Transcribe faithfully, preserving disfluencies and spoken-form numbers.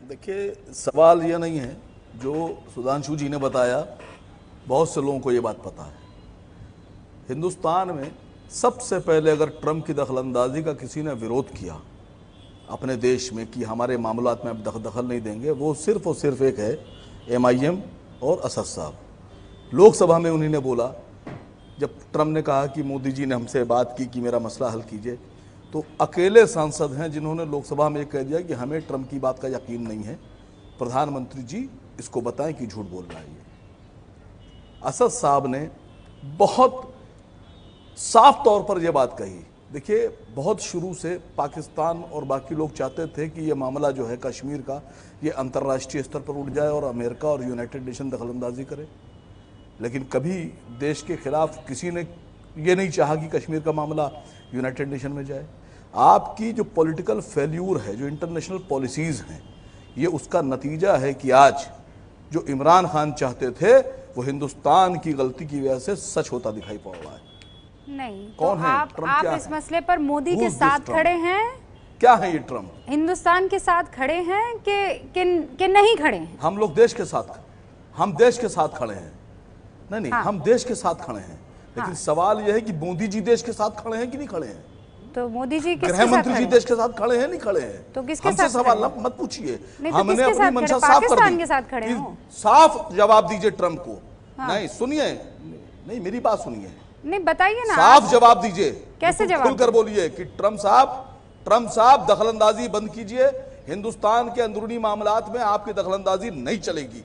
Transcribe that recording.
देखिए, सवाल यह नहीं है जो सुधांशु जी ने बताया, बहुत से लोगों को ये बात पता है। हिंदुस्तान में सबसे पहले अगर ट्रंप की दखलंदाजी का किसी ने विरोध किया अपने देश में कि हमारे मामलात में अब दखल नहीं देंगे, वो सिर्फ और सिर्फ एक है एम आई एम और असद साहब। लोकसभा में उन्हीं ने बोला, जब ट्रंप ने कहा कि मोदी जी ने हमसे बात की कि मेरा मसला हल कीजिए, तो अकेले सांसद हैं जिन्होंने लोकसभा में कह दिया कि हमें ट्रंप की बात का यकीन नहीं है, प्रधानमंत्री जी इसको बताएं कि झूठ बोल रहा है ये। असद साहब ने बहुत साफ तौर पर यह बात कही। देखिए, बहुत शुरू से पाकिस्तान और बाकी लोग चाहते थे कि यह मामला जो है कश्मीर का, ये अंतर्राष्ट्रीय स्तर पर उठ जाए और अमेरिका और यूनाइटेड नेशन दखलंदाजी करे, लेकिन कभी देश के खिलाफ किसी ने ये नहीं चाहा कि कश्मीर का मामला यूनाइटेड नेशन में जाए। आपकी जो पॉलिटिकल फेल्यूर है, जो इंटरनेशनल पॉलिसीज़ हैं, ये उसका नतीजा है कि आज जो इमरान खान चाहते थे वो हिंदुस्तान की गलती की वजह से सच होता दिखाई पड़ रहा है। नहीं, कौन तो है आप, ट्रंप? आप क्या इस है? मसले पर मोदी के Who's साथ this Trump? खड़े हैं? क्या है ये ट्रंप? हिंदुस्तान के साथ खड़े हैं कि कि, कि नहीं खड़े हैं? हम लोग देश के साथ, हम देश के साथ खड़े हैं। नहीं नहीं हाँ। हम देश के साथ खड़े हैं, लेकिन हाँ। सवाल यह है कि मोदी जी देश के साथ खड़े हैं कि नहीं खड़े हैं? तो मोदी जी किसके गृह साथ मंत्री खड़े जी हैं? देश के साथ खड़े हैं नहीं खड़े हैं? तो किसके हमसे साथ सवाल मत पूछिए, तो हमने अपनी मंशा साफ कर पाकिस्तान दी। के साथ खड़े हो? साफ जवाब दीजिए ट्रंप को। हाँ। नहीं सुनिए, नहीं मेरी बात सुनिए, नहीं बताइए ना, साफ जवाब दीजिए। कैसे जवाब? खुलकर बोलिए कि ट्रंप साहब, ट्रंप साहब दखलंदाजी बंद कीजिए, हिंदुस्तान के अंदरूनी मामलात में आपकी दखलंदाजी नहीं चलेगी।